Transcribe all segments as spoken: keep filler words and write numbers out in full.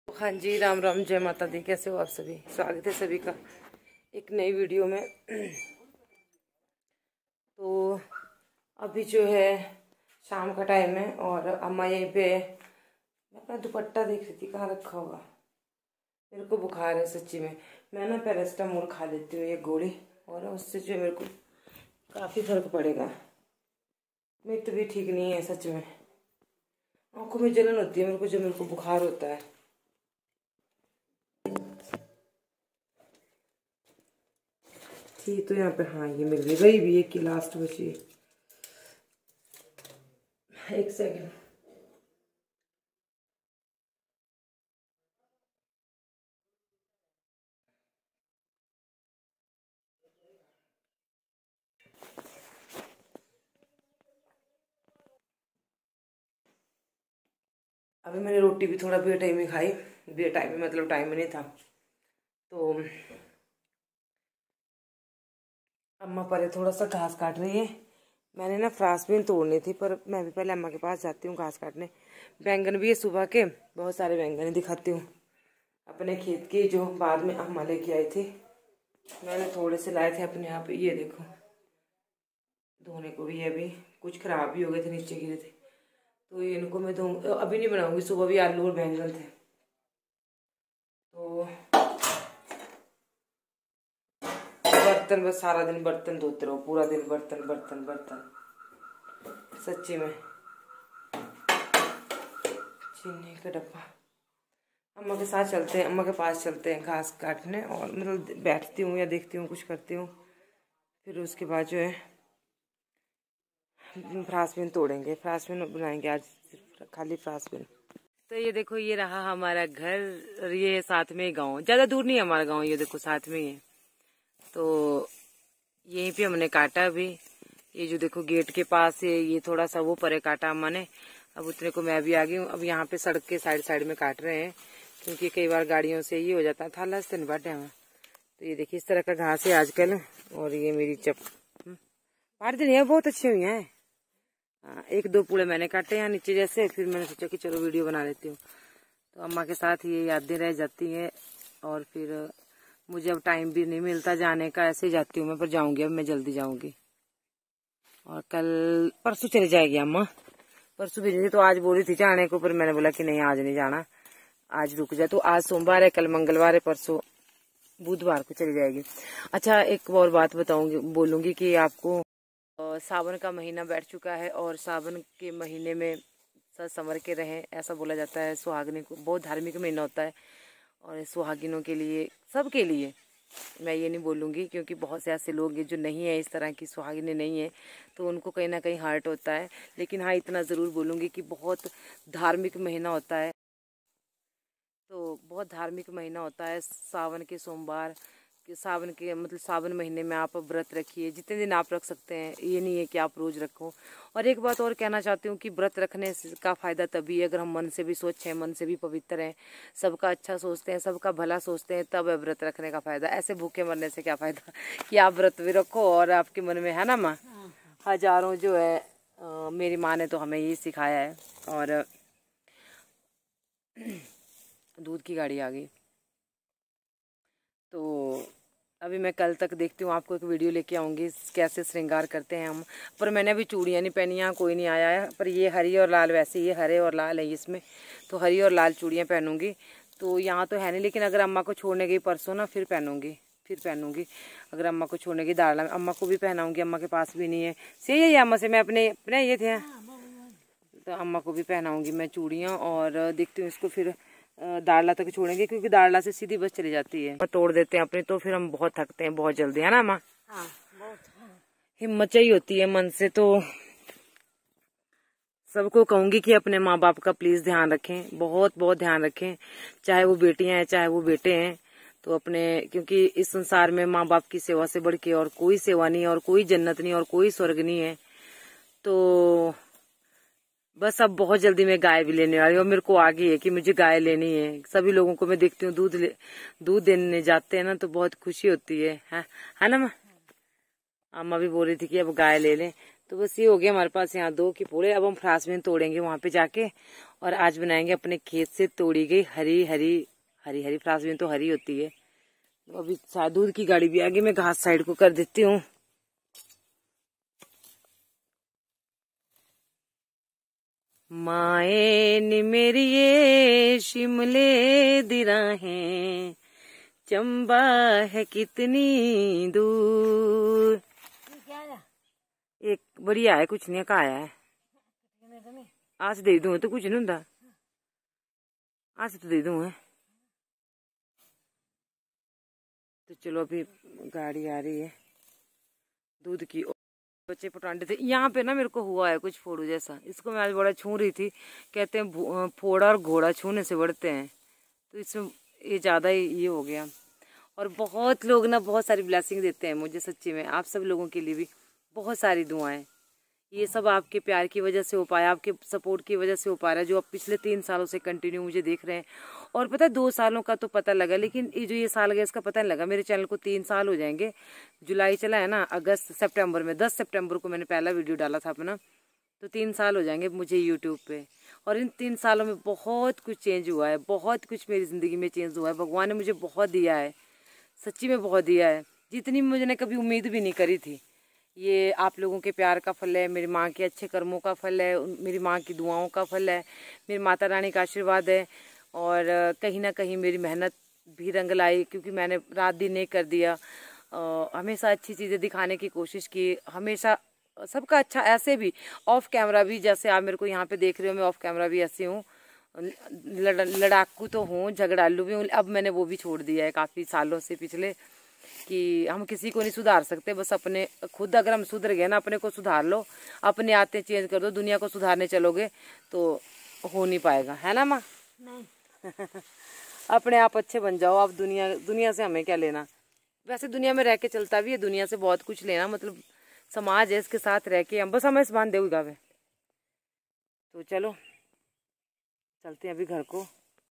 हाँ जी, राम राम, जय माता दी। कैसे हो आप सभी? स्वागत है सभी का एक नई वीडियो में। तो अभी जो है शाम का टाइम है और अम्मा यहीं पे, मैं अपना दुपट्टा देख रही थी कहाँ रखा होगा। मेरे को बुखार है सच्ची में। मैं ना पैरास्टामोल खा लेती हूँ एक गोली, और उससे जो मेरे को काफ़ी फर्क पड़ेगा। मेरी तबीयत ठीक नहीं है सच में। आंखों में जलन होती है मेरे को जब मेरे को बुखार होता है। थी तो यहाँ पे, हाँ ये मिल गई, वही भी एक की लास्ट बची। एक सेकेंड। अभी मैंने रोटी भी थोड़ा बे टाइम में खाई। बे टाइम में मतलब टाइम में नहीं था। तो अम्मा पर थोड़ा सा घास काट रही है। मैंने ना फ्रांसबीन तोड़नी थी, पर मैं भी पहले अम्मा के पास जाती हूँ घास काटने। बैंगन भी है सुबह के, बहुत सारे बैंगन दिखाती हूँ अपने खेत के, जो बाद में अम्मा लेके आई थी। मैंने थोड़े से लाए थे अपने यहाँ पे, ये देखो। धोने को भी अभी कुछ खराब भी हो गए थे, नीचे गिरे थे। तो ये इनको मैं धो अभी नहीं बनाऊंगी। सुबह भी आलू और बैंगन थे। तो बर्तन, बस सारा दिन बर्तन धोते रहो, पूरा दिन बर्तन बर्तन बर्तन, सच्ची में। चीनी का डब्बा। अम्मा के साथ चलते हैं, अम्मा के पास चलते हैं घास काटने, और मतलब बैठती हूँ या देखती हूँ, कुछ करती हूँ। फिर उसके बाद जो है फ्रांसबीन तोड़ेंगे, फ्रांसबीन बनाएंगे आज, सिर्फ खाली फ्रांसबीन। तो ये देखो, ये रहा हमारा घर, और ये साथ में ही गाँव। ज्यादा दूर नहीं है हमारा गाँव, ये देखो साथ में ही है। तो यहीं पे हमने काटा भी। ये जो देखो गेट के पास है, ये थोड़ा सा वो परे काटा अम्मा ने। अब उतने को मैं भी आ गई हूँ। अब यहाँ पे सड़क के साइड साइड में काट रहे हैं, क्योंकि कई बार गाड़ियों से ये हो जाता है, थाला से नहीं बाटे हमें। तो ये देखिए इस तरह का घास है आजकल। और ये मेरी चप पार दिन है, बहुत अच्छी हुई है। एक दो पूड़े मैंने काटे यहाँ नीचे जैसे, फिर मैंने सोचा कि चलो वीडियो बना लेती हूँ। तो अम्मा के साथ ये यादें रह जाती है। और फिर मुझे अब टाइम भी नहीं मिलता जाने का, ऐसे ही जाती हूँ मैं, पर जाऊंगी अब मैं, जल्दी जाऊंगी। और कल परसों चले जाएगी अम्मा, परसों भेजी थी। तो आज बोली थी जाने को, पर मैंने बोला कि नहीं आज नहीं जाना, आज रुक जा। तो आज सोमवार है, कल मंगलवार है, परसों बुधवार को चली जाएगी। अच्छा, एक और बात बताऊंगी, बोलूंगी कि आपको, सावन का महीना बैठ चुका है, और सावन के महीने में सच संवर के रहें, ऐसा बोला जाता है। सुहागिनी को बहुत धार्मिक महीना होता है, और सुहागिनों के लिए, सबके लिए, मैं ये नहीं बोलूँगी, क्योंकि बहुत से ऐसे लोग हैं जो नहीं है, इस तरह की सुहागिनें नहीं है, तो उनको कहीं ना कहीं हर्ट होता है। लेकिन हाँ, इतना ज़रूर बोलूँगी कि बहुत धार्मिक महीना होता है। तो बहुत धार्मिक महीना होता है सावन के सोमवार के, सावन के मतलब सावन महीने में आप व्रत रखिए, जितने दिन आप रख सकते हैं। ये नहीं है कि आप रोज़ रखो। और एक बात और कहना चाहती हूँ कि व्रत रखने का फ़ायदा तभी है अगर हम मन से भी स्वच्छ हैं, मन से भी पवित्र हैं, सबका अच्छा सोचते हैं, सबका भला सोचते हैं, तब है व्रत रखने का फ़ायदा। ऐसे भूखे मरने से क्या फ़ायदा कि आप व्रत भी रखो और आपके मन में, है ना माँ, हजारों जो है। आ, मेरी माँ ने तो हमें यही सिखाया है। और दूध की गाड़ी आ गई। तो अभी मैं कल तक देखती हूँ, आपको एक वीडियो लेके आऊँगी कैसे श्रृंगार करते हैं हम। पर मैंने अभी चूड़ियाँ नहीं पहनी, यहाँ कोई नहीं आया है। पर ये हरी और लाल, वैसे ये हरे और लाल है इसमें, तो हरी और लाल चूड़ियाँ पहनूंगी। तो यहाँ तो है नहीं, लेकिन अगर अम्मा को छोड़ने गई परसों ना, फिर पहनूंगी, फिर पहनूंगी। अगर अम्मा को छोड़ने की दाढ़, अम्मा को भी पहनाऊँगी, अम्मा के पास भी नहीं है। सही है, अम्मा से मैं अपने अपने ये थे, तो अम्मा को भी पहनाऊँगी मैं चूड़ियाँ। और देखती हूँ इसको फिर दाड़ला तक छोड़ेंगे, क्योंकि दाड़ला से सीधी बस चली जाती है। तोड़ देते हैं अपनी, तो फिर हम बहुत थकते हैं बहुत जल्दी, है ना माँ? हाँ, बहुत हिम्मत चाहिए होती है मन से। तो सबको कहूंगी कि अपने माँ बाप का प्लीज ध्यान रखें, बहुत बहुत ध्यान रखें, चाहे वो बेटियां हैं चाहे वो बेटे हैं। तो अपने, क्योंकि इस संसार में माँ बाप की सेवा से बढ़ के और कोई सेवा नहीं, और कोई जन्नत नहीं, और कोई स्वर्ग नहीं है। तो बस अब बहुत जल्दी मैं गाय भी लेने वाली हूँ, और मेरे को आगे है कि मुझे गाय लेनी है। सभी लोगों को मैं देखती हूँ दूध ले दूध देने जाते हैं ना, तो बहुत खुशी होती है, है, है ना माँ? अम्मा भी बोल रही थी कि अब गाय ले लें। तो बस ये हो गया हमारे पास यहाँ दो के पूरे। अब हम फ्रांसबीन तोड़ेंगे वहां पे जाके, और आज बनाएंगे अपने खेत से तोड़ी गई हरी हरी हरी हरी फ्रांसबीन तो हरी होती है। तो अभी दूध की गाड़ी भी आगे, मैं घास साइड को कर देती हूँ। माए नी मेरी ये शिमले दी राहें, चंबा है कितनी दूर। एक बढ़िया है, कुछ नहीं कहा है। आज दे दूं तो कुछ नहीं होता, आज तो दे दूं है। तो चलो अभी गाड़ी आ रही है दूध की। बच्चे पटांडे थे यहाँ पे ना, मेरे को हुआ है कुछ फोड़ू जैसा। इसको मैं आज बड़ा छू रही थी, कहते हैं फोड़ा और घोड़ा छूने से बढ़ते हैं, तो इसमें ये ज्यादा ही ये हो गया। और बहुत लोग ना बहुत सारी ब्लेसिंग देते हैं मुझे, सच्ची में आप सब लोगों के लिए भी बहुत सारी दुआएं। ये सब आपके प्यार की वजह से हो पाया, आपके सपोर्ट की वजह से हो पा रहा है, जो आप पिछले तीन सालों से कंटिन्यू मुझे देख रहे हैं। और पता है दो सालों का तो पता लगा, लेकिन ये जो ये साल गया इसका पता नहीं लगा। मेरे चैनल को तीन साल हो जाएंगे, जुलाई चला है ना, अगस्त सितंबर में, दस सितंबर को मैंने पहला वीडियो डाला था अपना, तो तीन साल हो जाएंगे मुझे यूट्यूब पे। और इन तीन सालों में बहुत कुछ चेंज हुआ है, बहुत कुछ मेरी जिंदगी में चेंज हुआ है। भगवान ने मुझे बहुत दिया है, सच्ची में बहुत दिया है, जितनी मुझे कभी उम्मीद भी नहीं करी थी। ये आप लोगों के प्यार का फल है, मेरी माँ के अच्छे कर्मों का फल है, मेरी माँ की दुआओं का फल है, मेरी माता रानी का आशीर्वाद है। और कहीं ना कहीं मेरी मेहनत भी रंग लाई, क्योंकि मैंने रात दिन एक कर दिया। आ, हमेशा अच्छी चीज़ें दिखाने की कोशिश की, हमेशा सबका अच्छा, ऐसे भी ऑफ कैमरा भी, जैसे आप मेरे को यहाँ पे देख रहे हो, मैं ऑफ कैमरा भी ऐसी हूँ, लड़, लड़ाकू तो हूँ, झगड़ालू भी हूँ। अब मैंने वो भी छोड़ दिया है काफ़ी सालों से पिछले, कि हम किसी को नहीं सुधार सकते, बस अपने खुद अगर हम सुधर गए ना, अपने को सुधार लो, अपने आते चेंज कर दो। दुनिया को सुधारने चलोगे तो हो नहीं पाएगा, है ना माँ? नहीं। अपने आप अच्छे बन जाओ आप। दुनिया दुनिया से हमें क्या लेना, वैसे दुनिया में रह के चलता भी है, दुनिया से बहुत कुछ लेना, मतलब समाज है, इसके साथ रह के हम बस हमें मान दे गावे। तो चलो चलते हैं अभी घर को।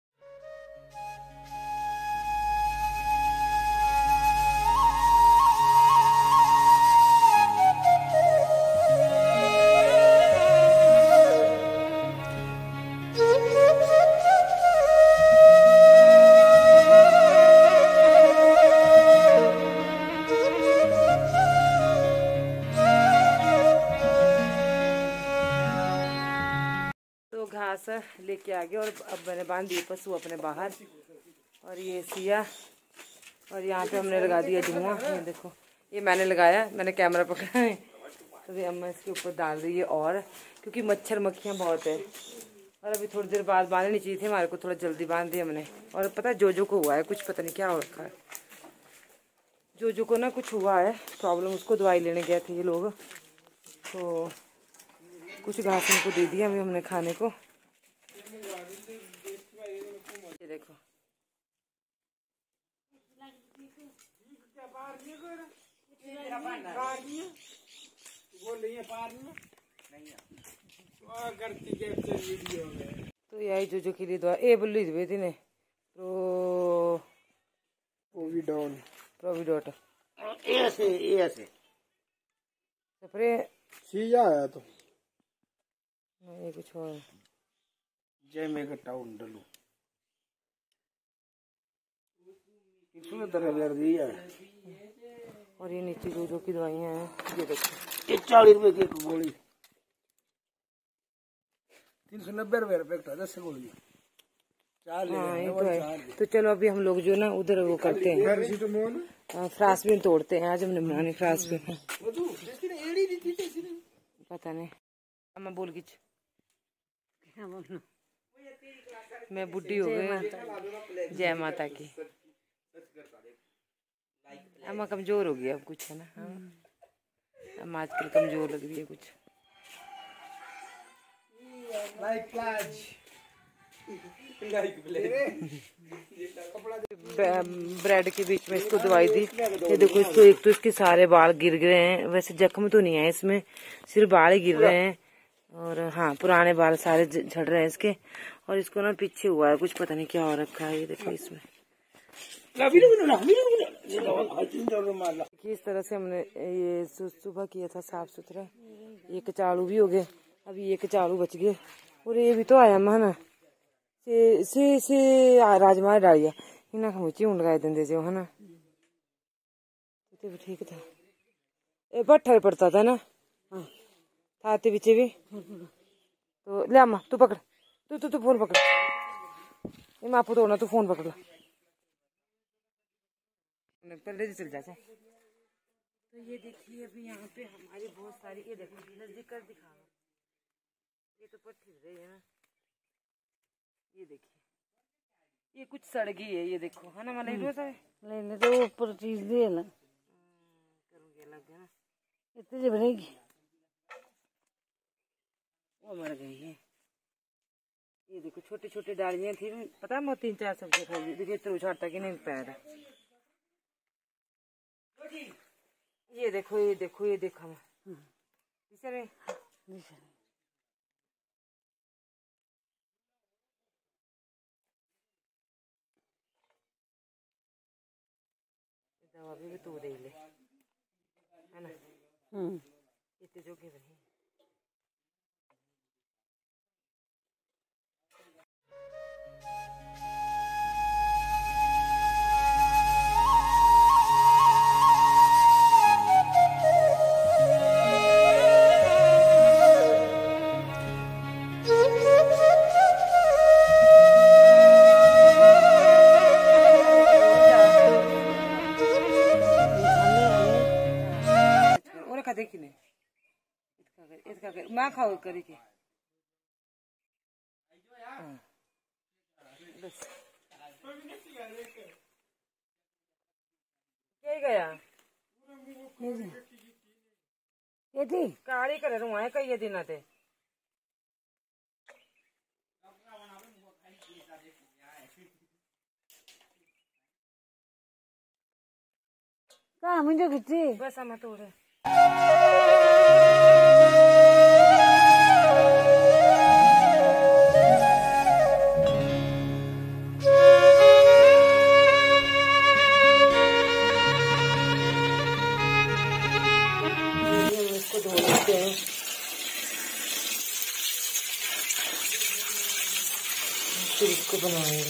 घास लेके आ गए, और अब मैंने बांध दिए पशु अपने बाहर। और ये सिया, और यहाँ पे हमने लगा दिया धुआं। ये देखो, ये मैंने लगाया, मैंने कैमरा पकड़ा है, तो ये अम्मा इसके ऊपर डाल रही है। और क्योंकि मच्छर मक्खियाँ बहुत है, और अभी थोड़ी देर बाद बांधनी चाहिए थी हमारे को, थोड़ा जल्दी बांध दिया हमने। और पता है जोजो को हुआ है कुछ, पता नहीं क्या हो रखा है जोजो को ना, कुछ हुआ है प्रॉब्लम, उसको दवाई लेने गए थे ये लोग, तो कुछ घास उनको दे दिया अभी हमने खाने को। ये देखो तो यही जो जो के लिए दवा ए बुल्ली दी थी ने प्रो प्रोविडोन प्रोविडोट ऐसे ऐसे स्प्रे सीया है तो नहीं कुछ और जय मेगा टाउन डलू इसमें तरह कर दिया। और ये नीचे जो जो की दवाइयाँ हैं, ये देखो ये चालीस रुपए की एक गोली, तीन सौ नब्बे रुपए रुपए का दस गोली चार। हाँ ये तो है। तो चलो अभी हम लोग जो ना उधर वो करते हैं, फ्रांसबीन तोड़ते हैं। आज हमने बनानी फ्रांसबीन, पता नहीं अम्मा बोल की मैं बुढ़ी हो गई। जय माता की। अम्मा कमजोर हो गई अब कुछ, है ना? अम्मा आजकल कमजोर लग रही है कुछ। ब्रेड के बीच में इसको दवाई दी। ये देखो, इसको एक तो इसके सारे बाल गिर गए हैं, वैसे जख्म तो नहीं है इसमें, सिर्फ बाल ही गिर रहे हैं। और हाँ, पुराने बाल सारे झड़ रहे हैं इसके। और इसको ना पीछे हुआ है कुछ, पता नहीं क्या हो रखा है। ये देखो इसमें कि इस तरह से हमने ये सुबह किया था साफ सुथरा। ये कचाड़ू भी हो गए, अभी ये कचाड़ू बच गए और ये भी तो आया है से से से राजमा डालिया इन्हें मुझे हूं लगाए देंगे जो है ना, तो भी ठीक था। ये पट्ठर पड़ता था ना थाते पीछे भी, तो ले अम्मा तू पकड़, तू तू तू फोन पकड़, ये मापू तोड़ना, तू फोन पकड़ ला पहले चल जाते। तो ये देखिए अभी यहाँ पे हमारी बहुत सारी, ये देखो नजदीक कर दिखा, ये तो पट्टी रही है ना, ये देखिए ये कुछ सड़गी है, ये देखो है ना मलाई रोज है लेने तो ऊपर चीज दे ना करूँगी अलग है ना, इतने से बनेगी। वो मर गई है। ये देखो छोटी छोटी डालियां थी, पता है मैं तीन चार सब्जी खाई, देखिए तो उछाड़ता कि नहीं पैर। ये देखो ये देखो ये देखा मैं दवा भी तो दे ले है ना। हम्म इतने जो के बने देखी नहीं इसका कर माँ खाओ करी के बस क्या गया ये थी काली करे रुआ है कई दिन आते कहाँ मुझे कितनी बस हम तोड़े इसको धो लेते हैं। फिर इसको बनाएंगे।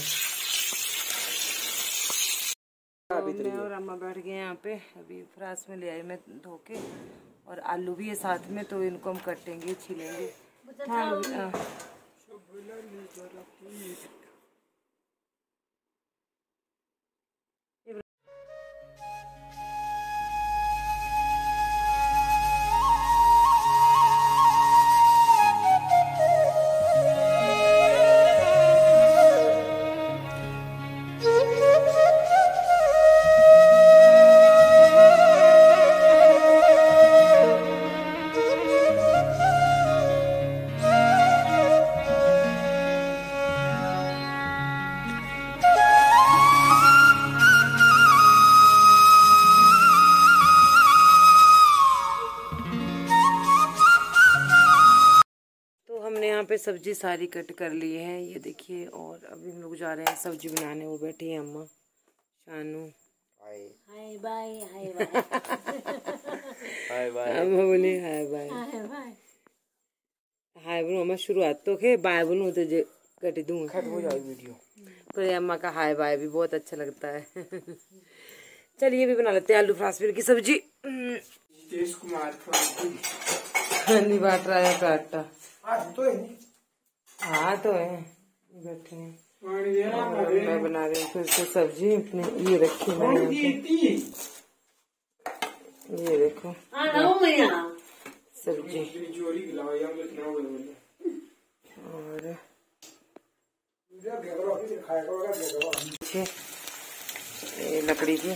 मैं और अम्मा बैठ गए यहाँ पे, अभी फ्रास में ले आई मैं धो के, और आलू भी है साथ में, तो इनको हम कटेंगे छीलेंगे। हाँ यहाँ पे सब्जी सारी कट कर ली है, ये देखिए। और अभी हम लोग जा रहे हैं सब्जी बनाने। वो बैठी है अम्मा Shanu, hi bye hi bye hi bye अम्मा बोली हाय बाय हाय बाय हाय बोलो अम्मा, शुरुआत तो के बाय बोलूँ तो जे कट दूँ, खत्म हो जाएगी वीडियो। पर अम्मा का हाय बाय भी बहुत अच्छा लगता है। चलिए भी बना लेते हैं आलू फ्रांसफिर की सब्जी। तेज कुमार नहीं बाट रहा है आटा, तो है हाँ तो है बैठे हैं। और मैं बना रही हूँ फिर से सब्जी अपने, ये रखी मैंने, ये देखो सब्जी। और ये लकड़ी की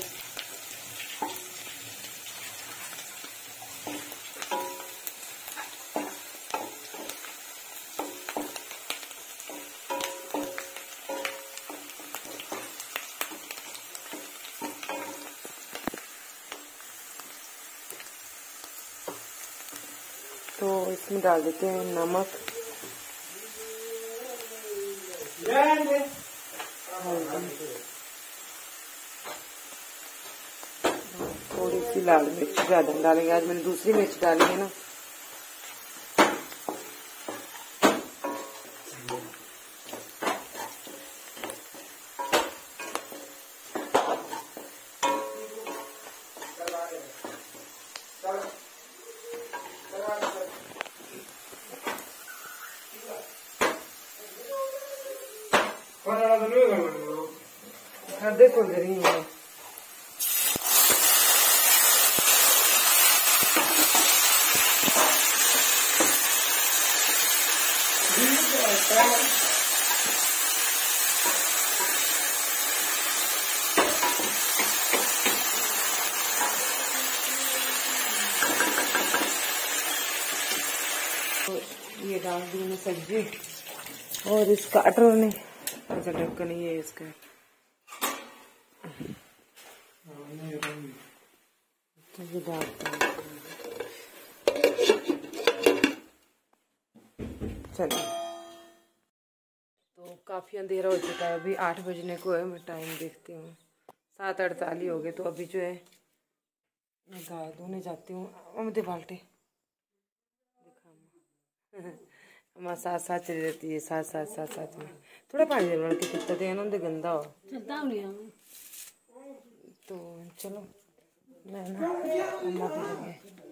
तो इसमें डाल देते हैं नमक, थोड़ी इसकी लाल मिर्च ज्यादा डालेंगे, आज मैंने दूसरी मिर्च डाली है ना। हाँ देखो रही है तो ये डाल दी मैंने सब्जी और इसका अटर ने ऐसा ढक्कन ही है इसका। तो ये डालते हैं, चलिए। तो काफी अंधेरा हो चुका है, अभी आठ बजने को है। मैं टाइम देखती हूँ, सात अड़तालीस हो गए। तो अभी जो है मैं गाय धोने जाती हूँ। अमदे बाल्टी हमारे साथ साथ चली रहती है, साथ साथ साथ साथ में थोड़ा पानी दे लड़की कितना देना उनसे गंदा हो। तो चलो मैं ना अम्मा को लगे